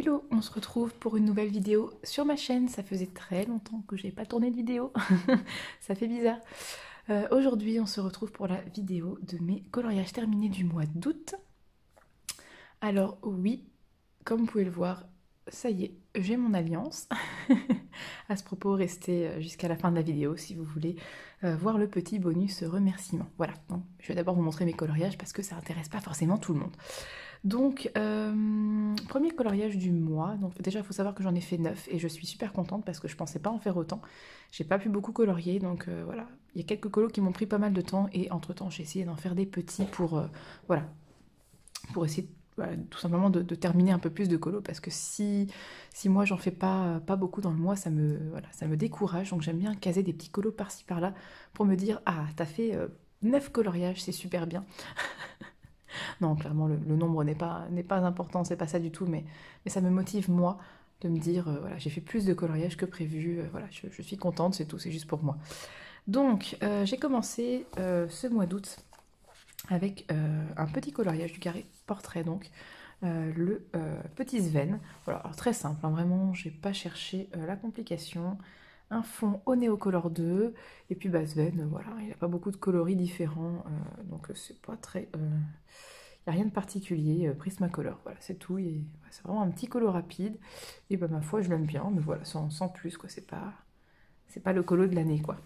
Hello, on se retrouve pour une nouvelle vidéo sur ma chaîne. Ça faisait très longtemps que j'ai pas tourné de vidéo, ça fait bizarre. Aujourd'hui, on se retrouve pour la vidéo de mes coloriages terminés du mois d'août. Alors oui, comme vous pouvez le voir, ça y est, j'ai mon alliance. À ce propos, restez jusqu'à la fin de la vidéo si vous voulez voir le petit bonus remerciement. Voilà, donc, je vais d'abord vous montrer mes coloriages parce que ça n'intéresse pas forcément tout le monde. Donc, premier coloriage du mois. Donc déjà, il faut savoir que j'en ai fait 9 et je suis super contente parce que je pensais pas en faire autant. J'ai pas pu beaucoup colorier, donc voilà. Il y a quelques colos qui m'ont pris pas mal de temps et entre-temps, j'ai essayé d'en faire des petits pour, voilà, pour essayer tout simplement de terminer un peu plus de colos parce que si moi j'en fais pas beaucoup dans le mois, ça me décourage. Donc j'aime bien caser des petits colos par-ci par-là pour me dire ah, t'as fait 9 coloriages, c'est super bien. Non, clairement, le nombre n'est pas important, c'est pas ça du tout, mais ça me motive, moi, de me dire, voilà, j'ai fait plus de coloriage que prévu, voilà, je suis contente, c'est tout, c'est juste pour moi. Donc, j'ai commencé ce mois d'août avec un petit coloriage du carré portrait, donc, le petit Sven. Voilà, alors très simple, hein, vraiment, j'ai pas cherché la complication. Un fond au Neocolor 2, et puis bah, Sven, voilà, il n'a pas beaucoup de coloris différents, donc c'est pas très... Il n'y a rien de particulier, Prismacolor, voilà, c'est tout. C'est vraiment un petit colo rapide. Et bah, ma foi, je l'aime bien, mais voilà, sans plus, quoi. C'est pas le colo de l'année, quoi.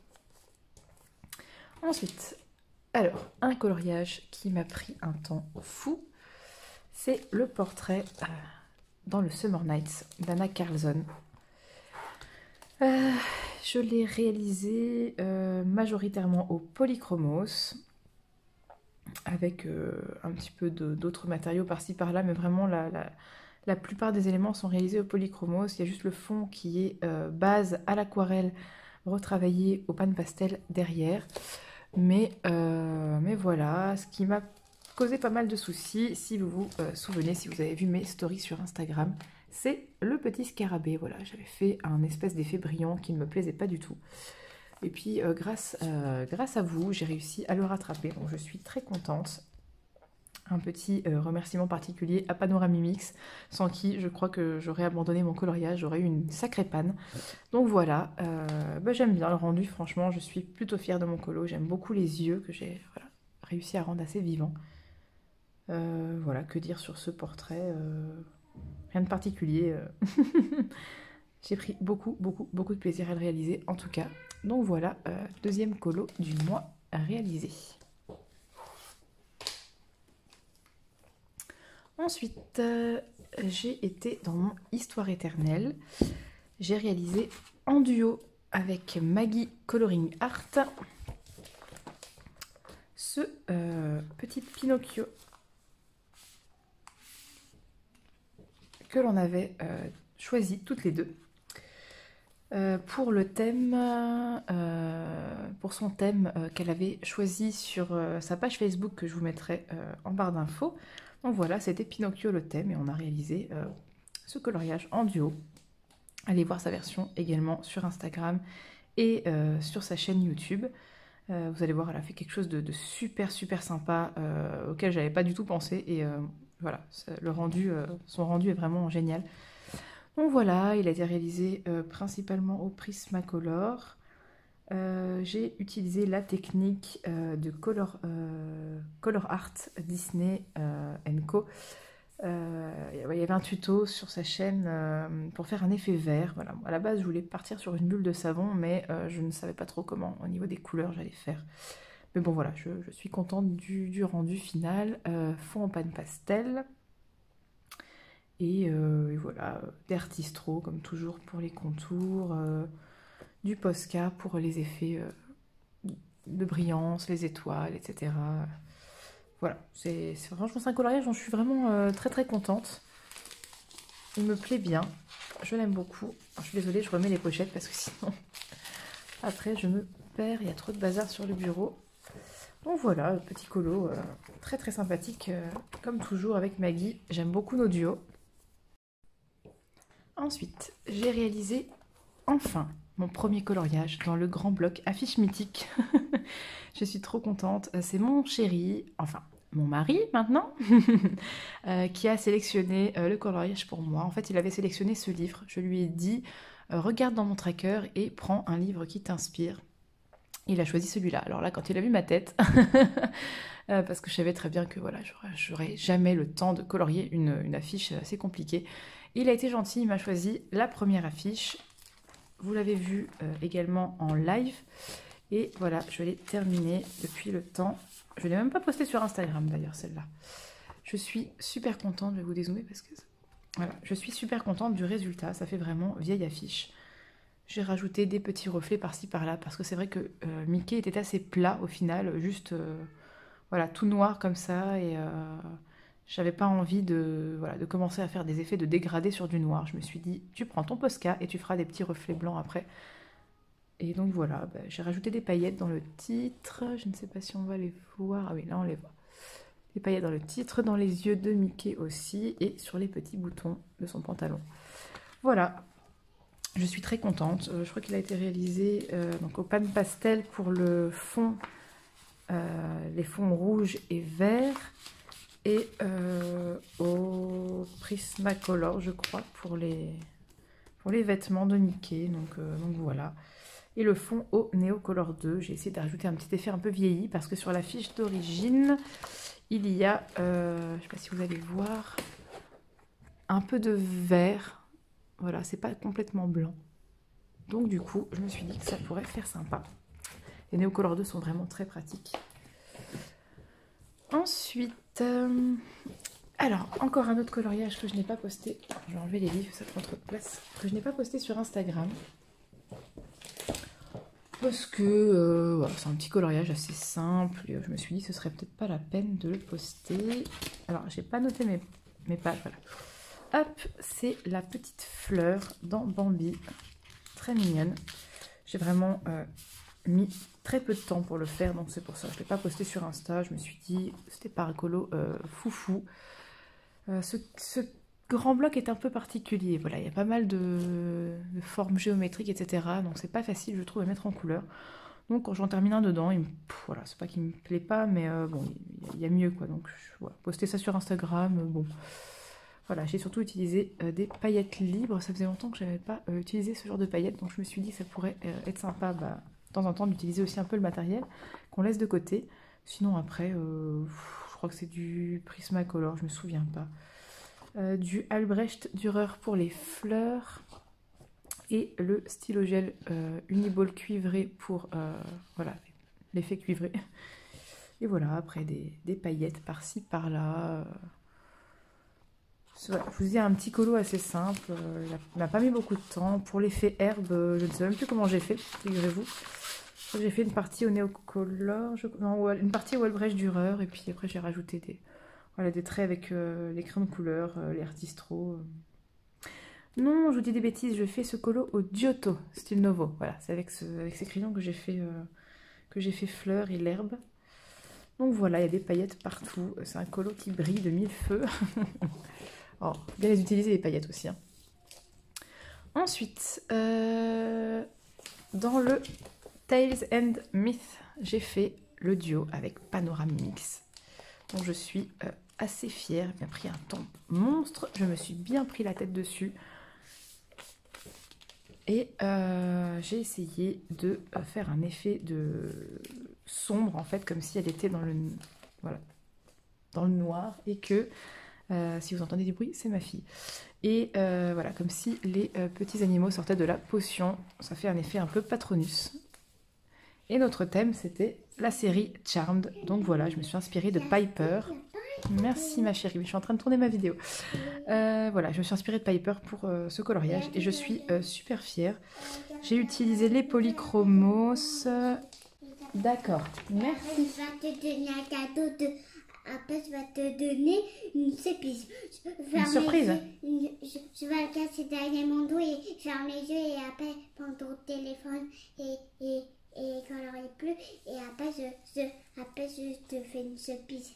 Ensuite, alors, un coloriage qui m'a pris un temps fou, c'est le portrait dans le Summer Nights d'Anna Carlson. Je l'ai réalisé majoritairement au Polychromos, avec un petit peu d'autres matériaux par-ci par-là, mais vraiment la plupart des éléments sont réalisés au Polychromos. Il y a juste le fond qui est base à l'aquarelle retravaillé au pan pastel derrière. Mais voilà, ce qui m'a causé pas mal de soucis, si vous vous souvenez, si vous avez vu mes stories sur Instagram, c'est le petit scarabée. Voilà, j'avais fait un espèce d'effet brillant qui ne me plaisait pas du tout. Et puis grâce à vous, j'ai réussi à le rattraper, donc je suis très contente. Un petit remerciement particulier à Panoramimix, sans qui je crois que j'aurais abandonné mon coloriage, j'aurais eu une sacrée panne. Donc voilà, j'aime bien le rendu, franchement, je suis plutôt fière de mon colo, j'aime beaucoup les yeux que j'ai réussi à rendre assez vivants. Voilà, que dire sur ce portrait, rien de particulier. J'ai pris beaucoup de plaisir à le réaliser en tout cas. Donc voilà, deuxième colo du mois réalisé. Ensuite, j'ai été dans mon Histoire éternelle. J'ai réalisé en duo avec Maggie Coloring Art ce petit Pinocchio que l'on avait choisi toutes les deux. Pour le thème, pour son thème qu'elle avait choisi sur sa page Facebook que je vous mettrai en barre d'infos. Donc voilà, c'était Pinocchio le thème et on a réalisé ce coloriage en duo. Allez voir sa version également sur Instagram et sur sa chaîne YouTube. Vous allez voir, elle a fait quelque chose de super sympa auquel j'avais pas du tout pensé et voilà, son rendu est vraiment génial. Donc voilà, il a été réalisé principalement au Prismacolor. J'ai utilisé la technique de Color Art Disney Co. Il y avait un tuto sur sa chaîne pour faire un effet vert. Voilà. À la base, je voulais partir sur une bulle de savon, mais je ne savais pas trop comment, au niveau des couleurs, j'allais faire. Mais bon, voilà, je suis contente du rendu final. Fond en pan pastel. Et voilà, des Artistro, comme toujours pour les contours, du Posca pour les effets de brillance, les étoiles, etc. Voilà, franchement c'est un coloriage dont je suis vraiment très contente. Il me plaît bien, je l'aime beaucoup. Alors, je suis désolée, je remets les pochettes parce que sinon, après je me perds, il y a trop de bazar sur le bureau. Donc voilà, petit colo très sympathique, comme toujours avec Maggie. J'aime beaucoup nos duos. Ensuite, j'ai réalisé enfin mon premier coloriage dans le grand bloc affiche mythique. Je suis trop contente. C'est mon chéri, enfin, mon mari maintenant, qui a sélectionné le coloriage pour moi. En fait, il avait sélectionné ce livre. Je lui ai dit, regarde dans mon tracker et prends un livre qui t'inspire. Il a choisi celui-là. Alors là, quand il a vu ma tête, parce que je savais très bien que voilà, j'aurais jamais le temps de colorier une affiche assez compliquée. Il a été gentil, il m'a choisi la première affiche. Vous l'avez vu également en live. Et voilà, je l'ai terminée depuis le temps. Je ne l'ai même pas postée sur Instagram d'ailleurs, celle-là. Je suis super contente, je vais vous dézoomer parce que... Voilà, je suis super contente du résultat, ça fait vraiment vieille affiche. J'ai rajouté des petits reflets par-ci par-là parce que c'est vrai que Mickey était assez plat au final, juste voilà, tout noir comme ça et j'avais pas envie de, voilà, de commencer à faire des effets de dégradé sur du noir. Je me suis dit, tu prends ton Posca et tu feras des petits reflets blancs après. Et donc voilà, bah, j'ai rajouté des paillettes dans le titre. Je ne sais pas si on va les voir. Ah oui, là on les voit. Des paillettes dans le titre, dans les yeux de Mickey aussi, et sur les petits boutons de son pantalon. Voilà, je suis très contente. Je crois qu'il a été réalisé donc au pan pastel pour le fond, les fonds rouges et verts, et au Prismacolor, je crois, pour les vêtements de Mickey. Donc voilà. Et le fond au Neocolor 2. J'ai essayé de rajouter un petit effet un peu vieilli parce que sur la fiche d'origine, il y a, je ne sais pas si vous allez voir, un peu de vert. Voilà, c'est pas complètement blanc. Donc du coup, je me suis dit que ça pourrait faire sympa. Les Neocolor 2 sont vraiment très pratiques. Ensuite, alors, encore un autre coloriage que je n'ai pas posté. Je vais enlever les livres, ça prend trop de place. Que je n'ai pas posté sur Instagram. Parce que voilà, c'est un petit coloriage assez simple. Et, je me suis dit que ce serait peut-être pas la peine de le poster. Alors, j'ai pas noté mes pages. Voilà. Hop, c'est la petite fleur dans Bambi. Très mignonne. J'ai vraiment mis très peu de temps pour le faire. Donc, c'est pour ça. Je ne l'ai pas posté sur Insta. Je me suis dit c'était pas rigolo. Foufou. Ce grand bloc est un peu particulier. Voilà, il y a pas mal de formes géométriques, etc. Donc c'est pas facile, je trouve, à mettre en couleur. Donc quand j'en termine un dedans, voilà, c'est pas qu'il me plaît pas, mais bon, il y a mieux, quoi. Donc voilà, poster ça sur Instagram, bon. Voilà, j'ai surtout utilisé des paillettes libres. Ça faisait longtemps que j'avais pas utilisé ce genre de paillettes, donc je me suis dit que ça pourrait être sympa, bah, de temps en temps, d'utiliser aussi un peu le matériel qu'on laisse de côté. Sinon après, je crois que c'est du Prismacolor, je me souviens pas. Du Albrecht Dürer pour les fleurs et le stylo gel Uniball cuivré pour voilà, l'effet cuivré. Et voilà, après des paillettes par-ci par-là. Voilà, je vous dis un petit colo assez simple. Il n'a pas mis beaucoup de temps. Pour l'effet herbe, je ne sais même plus comment j'ai fait, figurez-vous. J'ai fait une partie au Neocolor, non, une partie au Albrecht Dürer, et puis après j'ai rajouté des traits avec les crayons de couleur, les Artistro. Non, je vous dis des bêtises, je fais ce colo au Giotto, style Novo. Voilà, c'est avec ces crayons que j'ai fait fleurs et l'herbe. Donc voilà, il y a des paillettes partout. C'est un colo qui brille de mille feux. Oh, bien les utiliser les paillettes aussi. Hein. Ensuite, dans le Tales and Myth, j'ai fait le duo avec Panoramix. Donc je suis assez fière, j'ai pris un temps monstre, je me suis bien pris la tête dessus. Et j'ai essayé de faire un effet de sombre, en fait, comme si elle était dans le noir. Et que, si vous entendez des bruits, c'est ma fille. Et voilà, comme si les petits animaux sortaient de la potion. Ça fait un effet un peu Patronus. Et notre thème, c'était la série Charmed. Donc voilà, je me suis inspirée de Piper. Merci ma chérie, je suis en train de tourner ma vidéo. Voilà, je me suis inspirée de Piper pour ce coloriage et je suis super fière. J'ai utilisé les polychromos. D'accord, merci. Je vais te donner un cadeau de... Après, je vais te donner une surprise. Une surprise? Je vais le casser derrière mon dos et ferme les yeux et après, prendre ton téléphone et colorier plus. Et après, je te fais une surprise.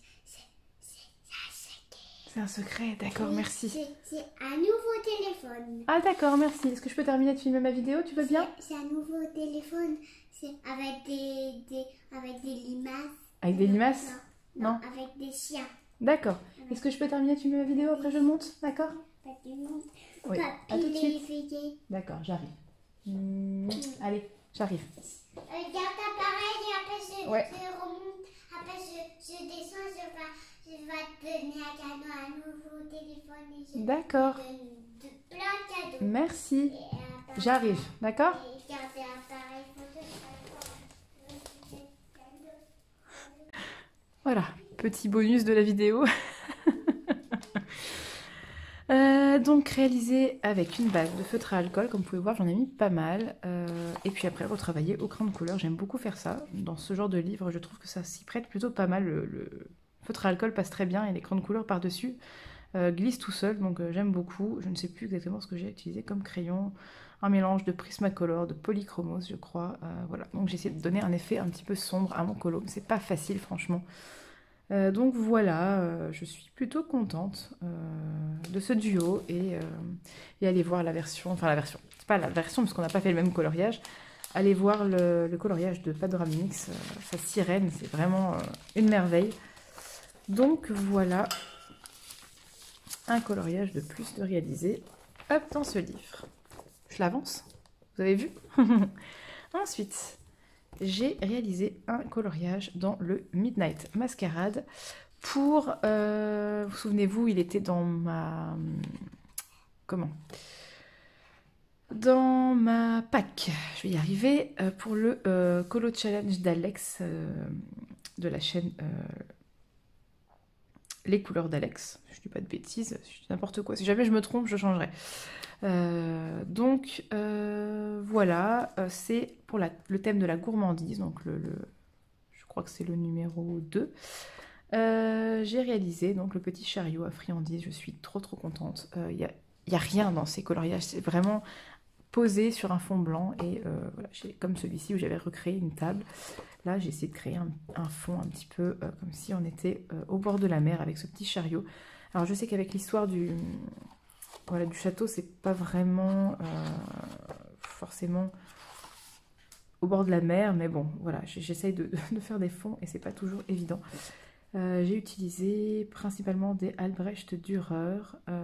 C'est un secret, d'accord, oui, merci. C'est un nouveau téléphone. Ah d'accord, merci. Est-ce que je peux terminer de filmer ma vidéo? Tu veux bien? C'est un nouveau téléphone. C'est avec des limaces. Avec des limaces? Non. Avec des chiens. D'accord. Est-ce que je peux terminer, tu mets ma vidéo, après je monte, d'accord? Pas du monde. Oui, à tout de suite. Éveillé. D'accord, j'arrive. Allez, j'arrive. Garde l'appareil et après Ouais. je remonte. Après je descends, je vais te donner un cadeau, un nouveau téléphone. Et je D'accord. te donne plein de cadeaux. Merci. Et après, J'arrive, d'accord? Et garde l'appareil photo. Voilà, petit bonus de la vidéo. Donc réalisé avec une base de feutre à alcool, comme vous pouvez voir j'en ai mis pas mal, et puis après retravailler au crayon de couleur, j'aime beaucoup faire ça, dans ce genre de livre je trouve que ça s'y prête plutôt pas mal, le feutre à alcool passe très bien et les crayons de couleur par-dessus glissent tout seul, donc j'aime beaucoup. Je ne sais plus exactement ce que j'ai utilisé comme crayon, un mélange de Prismacolor, de Polychromos je crois, voilà, donc j'ai essayé de donner un effet un petit peu sombre à mon colo, c'est pas facile franchement. Donc voilà, je suis plutôt contente de ce duo et allez voir la version, c'est pas la version parce qu'on n'a pas fait le même coloriage, allez voir le coloriage de Padoramix, sa sirène, c'est vraiment une merveille. Donc voilà, un coloriage de plus de réalisé, hop, dans ce livre. Je l'avance, vous avez vu? Ensuite, j'ai réalisé un coloriage dans le Midnight Masquerade pour, vous souvenez-vous, il était dans ma, dans ma pack, je vais y arriver, pour le Colo Challenge d'Alex, de la chaîne Les Couleurs d'Alex, je dis pas de bêtises, je dis n'importe quoi, si jamais je me trompe, je changerai. Donc voilà, c'est pour le thème de la gourmandise, donc je crois que c'est le numéro 2. J'ai réalisé donc le petit chariot à friandises, je suis trop contente. Il y a rien dans ces coloriages, c'est vraiment posé sur un fond blanc et voilà, comme celui-ci où j'avais recréé une table. Là j'ai essayé de créer un fond un petit peu comme si on était au bord de la mer avec ce petit chariot. Alors je sais qu'avec l'histoire du château, c'est pas vraiment forcément au bord de la mer, mais bon, voilà, j'essaye de faire des fonds et c'est pas toujours évident. J'ai utilisé principalement des Albrecht Dürer,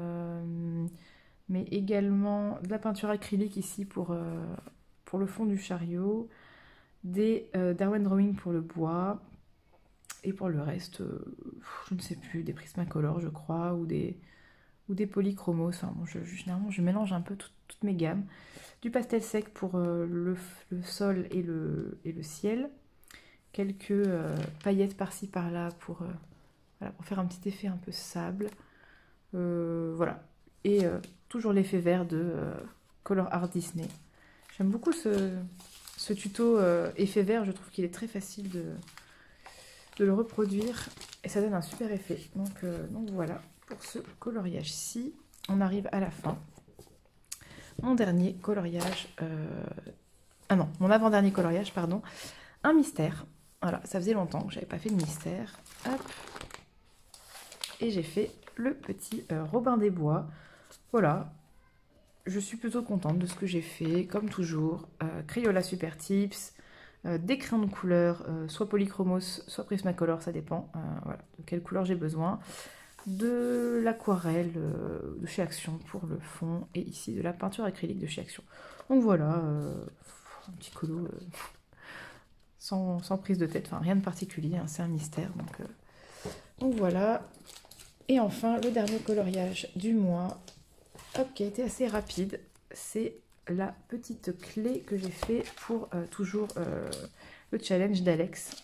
mais également de la peinture acrylique ici pour le fond du chariot, des Derwent Drawing pour le bois, et pour le reste, je ne sais plus, des Prismacolor je crois, ou des polychromos, enfin bon, généralement je mélange un peu toutes mes gammes. Du pastel sec pour le sol et le ciel. Quelques paillettes par-ci par-là pour faire un petit effet un peu sable. Voilà. Et toujours l'effet vert de Color Art Disney. J'aime beaucoup ce tuto effet vert, je trouve qu'il est très facile de le reproduire et ça donne un super effet. Donc voilà. Pour ce coloriage-ci, on arrive à la fin. Mon dernier coloriage, mon avant-dernier coloriage, pardon, un mystère. Voilà, ça faisait longtemps que j'avais pas fait de mystère. Hop. Et j'ai fait le petit Robin des Bois. Voilà, je suis plutôt contente de ce que j'ai fait, comme toujours. Crayola Super Tips, des crayons de couleur, soit Polychromos, soit Prismacolor, ça dépend voilà, de quelle couleur j'ai besoin. De l'aquarelle de chez Action pour le fond et ici de la peinture acrylique de chez Action. Donc voilà, un petit colo sans prise de tête, enfin rien de particulier, hein, c'est un mystère. Donc voilà. Et enfin le dernier coloriage du mois, hop, qui a été assez rapide, c'est la petite clé que j'ai fait pour toujours le challenge d'Alex.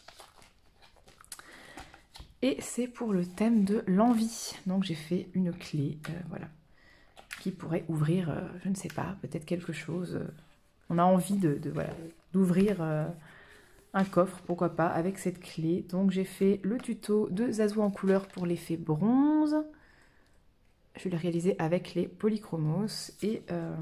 Et c'est pour le thème de l'envie. Donc j'ai fait une clé, voilà, qui pourrait ouvrir, je ne sais pas, peut-être quelque chose. On a envie d'ouvrir un coffre, pourquoi pas, avec cette clé. Donc j'ai fait le tuto de Zazou en couleur pour l'effet bronze. Je l'ai réalisé avec les Polychromos. Et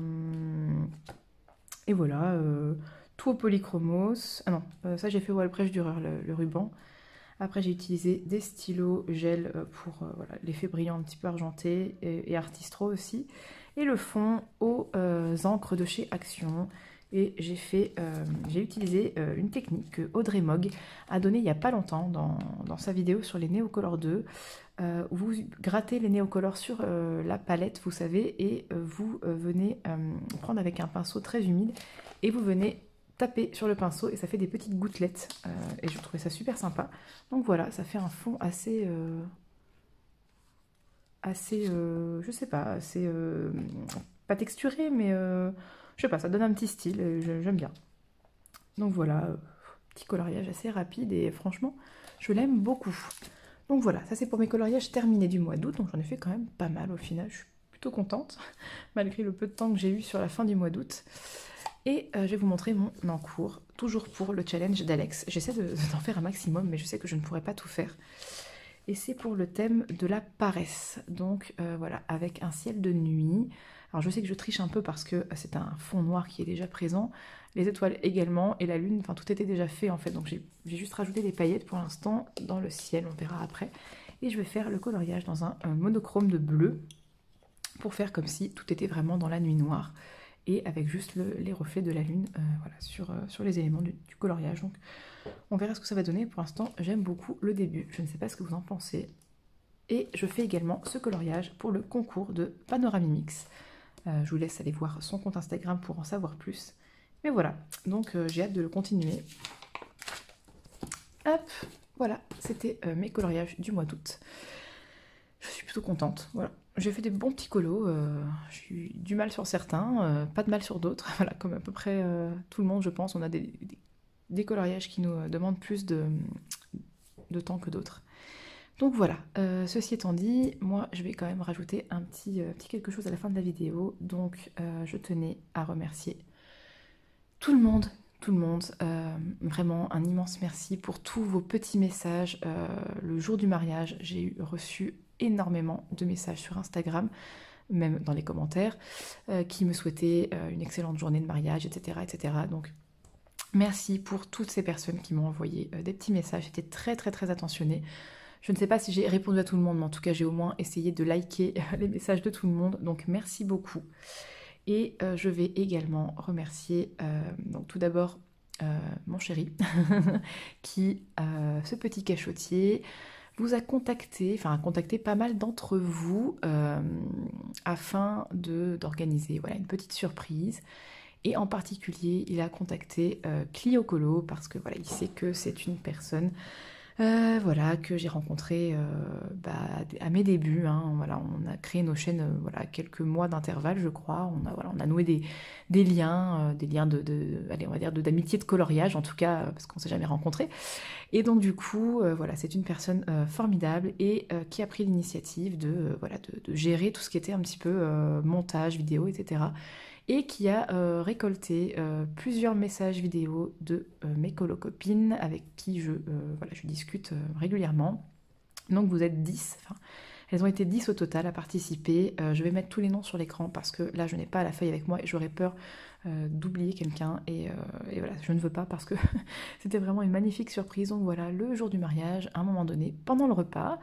voilà, tout au Polychromos. Ah non, ça j'ai fait au Albrecht Dürer, le ruban. Après, j'ai utilisé des stylos gel pour l'effet brillant un petit peu argenté et Artistro aussi. Et le fond aux encres de chez Action. Et j'ai utilisé une technique que Audrey Mogg a donnée il n'y a pas longtemps dans sa vidéo sur les Neocolor 2. Où vous grattez les Neocolor sur la palette, vous savez, et vous venez prendre avec un pinceau très humide et vous venez taper sur le pinceau et ça fait des petites gouttelettes. Et je trouvais ça super sympa. Donc voilà, ça fait un fond assez... je sais pas, assez... pas texturé, mais je sais pas, ça donne un petit style, j'aime bien. Donc voilà, petit coloriage assez rapide et franchement, je l'aime beaucoup. Donc voilà, ça c'est pour mes coloriages terminés du mois d'août, donc j'en ai fait quand même pas mal au final, je suis plutôt contente, malgré le peu de temps que j'ai eu sur la fin du mois d'août. Et je vais vous montrer mon encours, toujours pour le challenge d'Alex. J'essaie d'en faire un maximum, mais je sais que je ne pourrai pas tout faire. Et c'est pour le thème de la paresse, donc voilà, avec un ciel de nuit. Alors je sais que je triche un peu parce que c'est un fond noir qui est déjà présent, les étoiles également, et la lune, enfin tout était déjà fait en fait, donc j'ai juste rajouté des paillettes pour l'instant dans le ciel, on verra après. Et je vais faire le coloriage dans un monochrome de bleu, pour faire comme si tout était vraiment dans la nuit noire, et avec juste les reflets de la lune voilà, sur les éléments du coloriage. Donc on verra ce que ça va donner, pour l'instant j'aime beaucoup le début, je ne sais pas ce que vous en pensez. Et je fais également ce coloriage pour le concours de Panoramimix. Je vous laisse aller voir son compte Instagram pour en savoir plus. Mais voilà, donc j'ai hâte de le continuer. Hop, voilà, c'était mes coloriages du mois d'août. Je suis plutôt contente, voilà. J'ai fait des bons petits colos, j'ai eu du mal sur certains, pas de mal sur d'autres. Voilà, comme à peu près tout le monde, je pense, on a des coloriages qui nous demandent plus de temps que d'autres. Donc voilà, ceci étant dit, moi je vais quand même rajouter un petit quelque chose à la fin de la vidéo. Donc je tenais à remercier tout le monde, vraiment un immense merci pour tous vos petits messages. Le jour du mariage, j'ai reçu énormément de messages sur Instagram, même dans les commentaires, qui me souhaitaient une excellente journée de mariage, etc. etc. Donc merci pour toutes ces personnes qui m'ont envoyé des petits messages, j'étais très très très attentionnée. Je ne sais pas si j'ai répondu à tout le monde, mais en tout cas j'ai au moins essayé de liker les messages de tout le monde, donc merci beaucoup. Et je vais également remercier donc tout d'abord mon chéri, qui, ce petit cachotier, vous a contacté, enfin a contacté pas mal d'entre vous afin d'organiser voilà, une petite surprise. Et en particulier, il a contacté Clio Colo parce que voilà, il sait que c'est une personne voilà, que j'ai rencontrée à mes débuts. Hein, voilà, on a créé nos chaînes voilà, quelques mois d'intervalle, je crois. On a noué des liens allez, on va dire d'amitié, de coloriage, en tout cas, parce qu'on ne s'est jamais rencontrés. Et donc du coup, voilà, c'est une personne formidable et qui a pris l'initiative voilà, de gérer tout ce qui était un petit peu montage, vidéo, etc. Et qui a récolté plusieurs messages vidéo de mes colocopines avec qui voilà, je discute régulièrement. Donc vous êtes 10, enfin, elles ont été 10 au total à participer. Je vais mettre tous les noms sur l'écran parce que là je n'ai pas la feuille avec moi et j'aurais peur d'oublier quelqu'un et voilà, je ne veux pas parce que c'était vraiment une magnifique surprise. Donc voilà, le jour du mariage, à un moment donné, pendant le repas,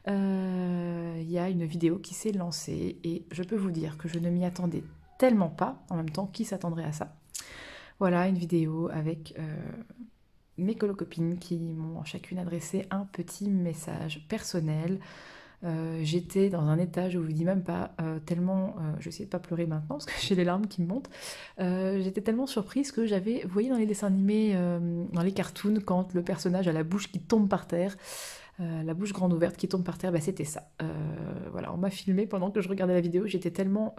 il y a une vidéo qui s'est lancée et je peux vous dire que je ne m'y attendais tellement pas, en même temps, qui s'attendrait à ça. Voilà, une vidéo avec mes colocopines qui m'ont chacune adressé un petit message personnel. J'étais dans un état, je vous dis même pas, tellement, je vais essayer de pas pleurer maintenant parce que j'ai les larmes qui me montent, j'étais tellement surprise que vous voyez dans les dessins animés, dans les cartoons, quand le personnage a la bouche qui tombe par terre, la bouche grande ouverte qui tombe par terre, bah c'était ça. Voilà, on m'a filmé pendant que je regardais la vidéo, j'étais tellement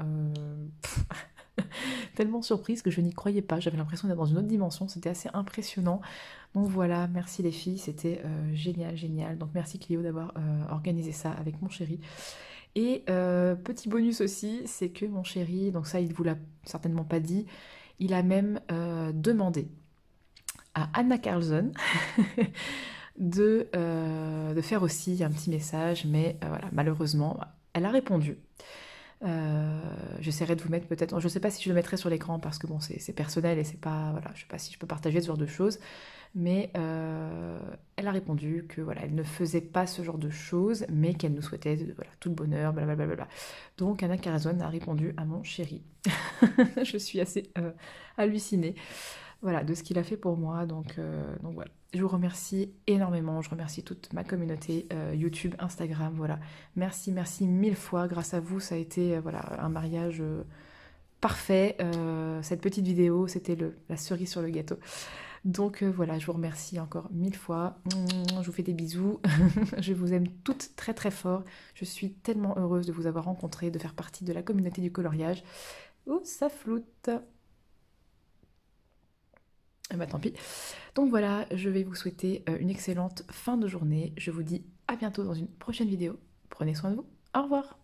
tellement surprise que je n'y croyais pas, j'avais l'impression d'être dans une autre dimension, c'était assez impressionnant. Donc voilà, merci les filles, c'était génial, génial. Donc merci Clio d'avoir organisé ça avec mon chéri. Et petit bonus aussi, c'est que mon chéri, donc ça il vous l'a certainement pas dit, il a même demandé à Anna Carlson de faire aussi un petit message, mais voilà, malheureusement, elle a répondu. J'essaierai de vous mettre peut-être, je ne sais pas si je le mettrai sur l'écran parce que bon c'est personnel et c'est pas, voilà, je sais pas si je peux partager ce genre de choses, mais elle a répondu que voilà, elle ne faisait pas ce genre de choses, mais qu'elle nous souhaitait voilà, tout le bonheur, blablabla. Donc Anna Carazone a répondu à mon chéri. Je suis assez hallucinée, voilà, de ce qu'il a fait pour moi, donc voilà. Je vous remercie énormément, je remercie toute ma communauté YouTube, Instagram, voilà. Merci, merci mille fois, grâce à vous, ça a été voilà, un mariage parfait. Cette petite vidéo, c'était la cerise sur le gâteau. Donc voilà, je vous remercie encore mille fois. Je vous fais des bisous. Je vous aime toutes très très fort. Je suis tellement heureuse de vous avoir rencontré, de faire partie de la communauté du coloriage. Oh, ça floute. Eh ben, tant pis. Donc voilà, je vais vous souhaiter une excellente fin de journée. Je vous dis à bientôt dans une prochaine vidéo. Prenez soin de vous. Au revoir.